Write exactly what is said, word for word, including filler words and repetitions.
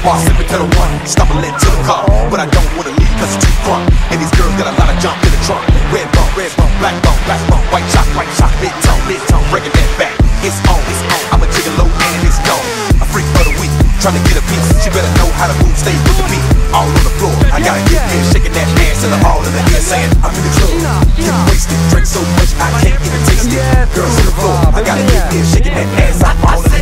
bar, sipping to the one, stumbling to the car. But I don't wanna leave cause it's too crunk. And these girls got a lot of jump in the trunk. Red bone, red bone, black bone, black bone, white chalk, white chalk, mid-tone, mid-tone, breaking that back. It's on, it's on, I'm a gigolo and it's gone. A freak for the week, trying to get a piece. She better know how to move, stay with the beat. All on the floor, I gotta get there, shaking that ass in the hall in the ear, saying I'm in the club, getting wasted, drink so much I can't even taste it. Girls on the floor, I gotta get there, shaking that ass, I'm all in the